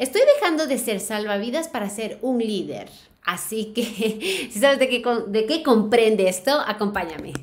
Estoy dejando de ser salvavidas para ser un líder. Así que, si sabes de qué comprende esto, acompáñame.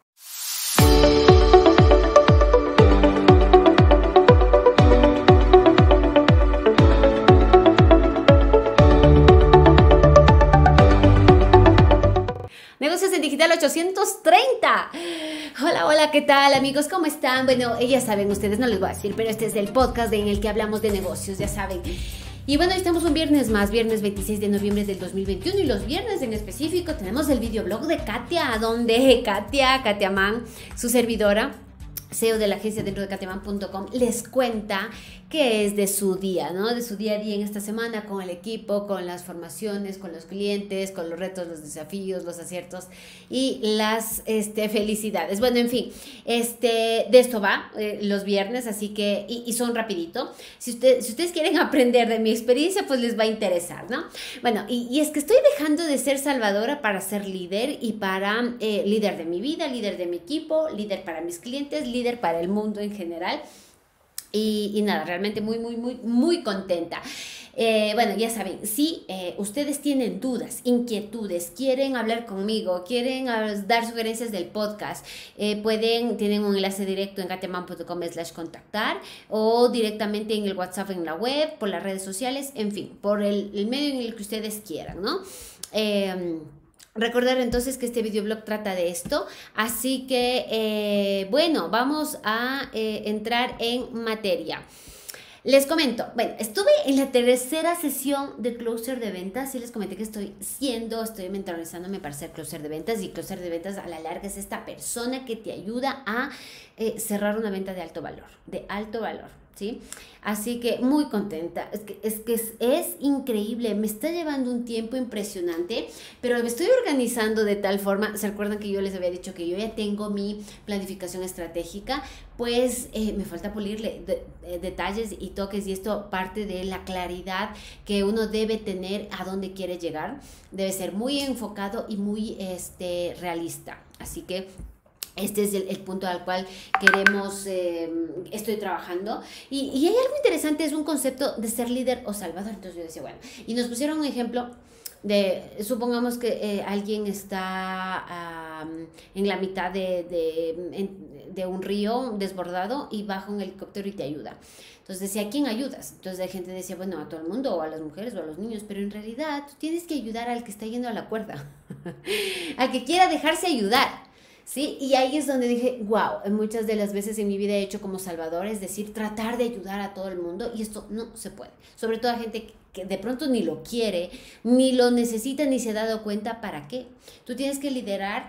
Negocios en Digital 830. Hola, hola, ¿qué tal, amigos? ¿Cómo están? Bueno, ya saben ustedes, no les voy a decir, pero este es el podcast en el que hablamos de negocios, ya saben. Y bueno, estamos un viernes más, viernes 26 de noviembre del 2021, y los viernes en específico tenemos el videoblog de Katia, donde Katia Mann, su servidora, CEO de la agencia dentro de katiamann.com, les cuenta qué es de su día, ¿no? De su día a día en esta semana con el equipo, con las formaciones, con los clientes, con los retos, los desafíos, los aciertos y las felicidades. Bueno, en fin, de esto va los viernes, así que, y son rapidito. Si ustedes quieren aprender de mi experiencia, pues les va a interesar, ¿no? Bueno, y es que estoy dejando de ser salvadora para ser líder y para líder de mi vida, líder de mi equipo, líder para mis clientes, líder para el mundo en general. Y nada, realmente muy contenta. Bueno, ya saben, si ustedes tienen dudas, inquietudes, quieren hablar conmigo, quieren dar sugerencias del podcast, tienen un enlace directo en katiamann.com/contactar o directamente en el WhatsApp, en la web, por las redes sociales, en fin, por el medio en el que ustedes quieran, ¿no? Recordar entonces que este videoblog trata de esto, así que bueno, vamos a entrar en materia. Les comento, bueno, estuve en la tercera sesión de closer de ventas y les comenté que estoy mentalizándome para ser closer de ventas, y closer de ventas a la larga es esta persona que te ayuda a cerrar una venta de alto valor, ¿sí? Así que muy contenta, es increíble, me está llevando un tiempo impresionante, pero me estoy organizando de tal forma. ¿Se acuerdan que yo les había dicho que yo ya tengo mi planificación estratégica? Pues me falta pulirle detalles y toques, y esto parte de la claridad que uno debe tener a dónde quiere llegar. Debe ser muy enfocado y muy realista, así que este es el punto al cual estoy trabajando. Y hay algo interesante, es un concepto de ser líder o salvador. Entonces yo decía, bueno, y nos pusieron un ejemplo supongamos que alguien está en la mitad de un río desbordado y baja un helicóptero y te ayuda. Entonces decía, ¿a quién ayudas? Entonces la gente decía, bueno, a todo el mundo, o a las mujeres, o a los niños, pero en realidad tú tienes que ayudar al que está yendo a la cuerda, al que quiera dejarse ayudar. Sí, y ahí es donde dije, wow, muchas de las veces en mi vida he hecho como salvador, es decir, tratar de ayudar a todo el mundo, y esto no se puede, sobre todo a gente que de pronto ni lo quiere, ni lo necesita, ni se ha dado cuenta para qué. Tú tienes que liderar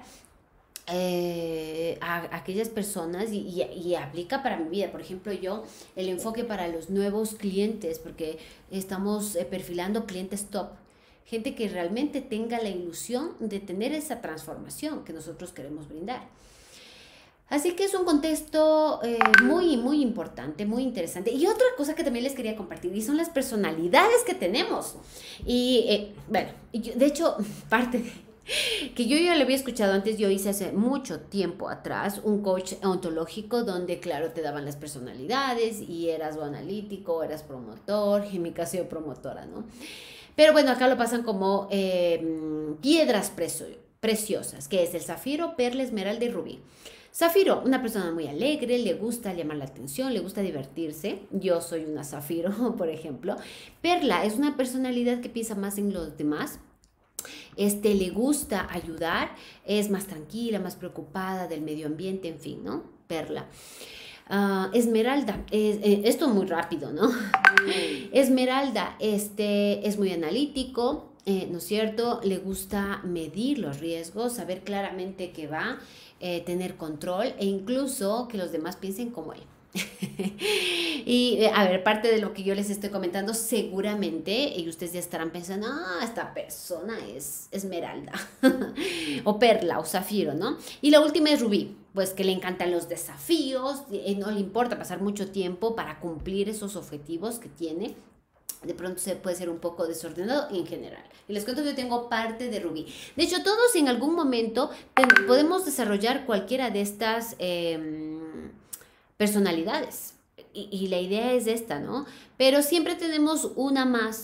a aquellas personas, y aplica para mi vida. Por ejemplo, yo, el enfoque para los nuevos clientes, porque estamos perfilando clientes top, gente que realmente tenga la ilusión de tener esa transformación que nosotros queremos brindar. Así que es un contexto muy importante, muy interesante. Y otra cosa que también les quería compartir, y son las personalidades que tenemos. Y bueno, de hecho, parte que yo ya lo había escuchado antes. Yo hice hace mucho tiempo atrás un coach ontológico donde, claro, te daban las personalidades y eras o analítico, o eras promotor. En mi caso yo promotora, ¿no? Pero bueno, acá lo pasan como piedras preciosas, que es el zafiro, perla, esmeralda y rubí. Zafiro, una persona muy alegre, le gusta llamar la atención, le gusta divertirse. Yo soy una zafiro, por ejemplo. Perla es una personalidad que piensa más en los demás. Le gusta ayudar, es más tranquila, más preocupada del medio ambiente, en fin, ¿no? Perla. Esmeralda, esto muy rápido, ¿no? Esmeralda, es muy analítico, ¿no es cierto? Le gusta medir los riesgos, saber claramente qué va, tener control, e incluso que los demás piensen como él. Y a ver, parte de lo que yo les estoy comentando, seguramente, y ustedes ya estarán pensando, esta persona es esmeralda o perla o zafiro, ¿no? Y la última es rubí, pues que le encantan los desafíos, no le importa pasar mucho tiempo para cumplir esos objetivos que tiene. De pronto puede ser un poco desordenado en general. Y les cuento que yo tengo parte de rubí. De hecho, todos en algún momento podemos desarrollar cualquiera de estas personalidades. y la idea es esta, ¿no? Pero siempre tenemos una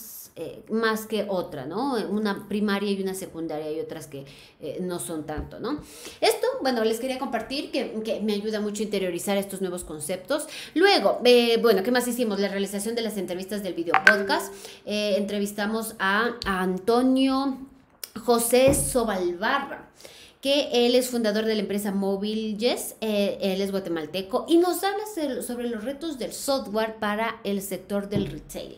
más que otra, ¿no? Una primaria y una secundaria y otras que no son tanto, ¿no? Esto, bueno, les quería compartir que me ayuda mucho a interiorizar estos nuevos conceptos. Luego, bueno, ¿qué más hicimos? La realización de las entrevistas del video podcast. Entrevistamos a Antonio José Sobalbarra, que él es fundador de la empresa Móvil Yes, él es guatemalteco y nos habla sobre los retos del software para el sector del retail.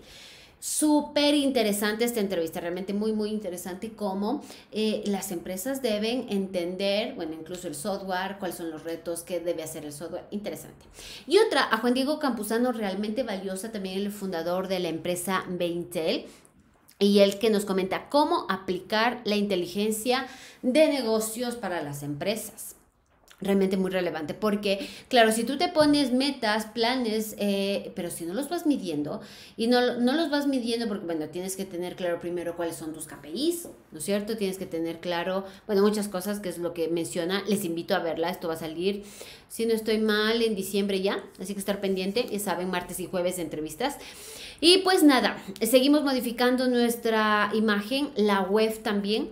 Súper interesante esta entrevista, realmente muy, muy interesante cómo las empresas deben entender, bueno, incluso el software, cuáles son los retos, qué debe hacer el software, interesante. Y otra, a Juan Diego Campuzano, realmente valiosa, también el fundador de la empresa Beintel, y él que nos comenta cómo aplicar la inteligencia de negocios para las empresas. Realmente muy relevante porque, claro, si tú te pones metas, planes, pero si no los vas midiendo y no los vas midiendo porque, bueno, tienes que tener claro primero cuáles son tus KPIs, ¿no es cierto? Tienes que tener claro, bueno, muchas cosas que es lo que menciona. Les invito a verla, esto va a salir, si no estoy mal, en diciembre ya, así que estar pendiente, ya saben, martes y jueves de entrevistas. Y pues nada, seguimos modificando nuestra imagen, la web también,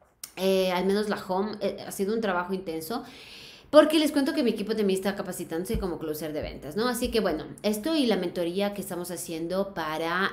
al menos la home, ha sido un trabajo intenso. Porque les cuento que mi equipo también está capacitándose como closer de ventas, ¿no? Así que bueno, esto y la mentoría que estamos haciendo para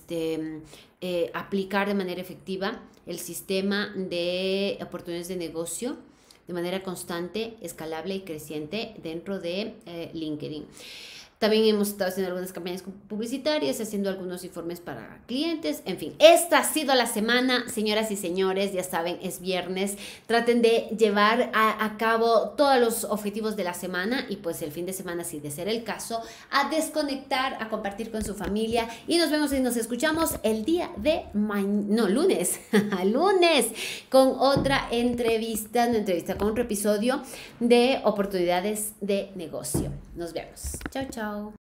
aplicar de manera efectiva el sistema de oportunidades de negocio de manera constante, escalable y creciente dentro de LinkedIn. También hemos estado haciendo algunas campañas publicitarias, haciendo algunos informes para clientes, en fin. Esta ha sido la semana, señoras y señores, ya saben, es viernes. Traten de llevar a cabo todos los objetivos de la semana y pues el fin de semana, si de ser el caso, a desconectar, a compartir con su familia y nos vemos y nos escuchamos el día de lunes, lunes, con otra entrevista, con otro episodio de oportunidades de negocio. Nos vemos. Chao, chao.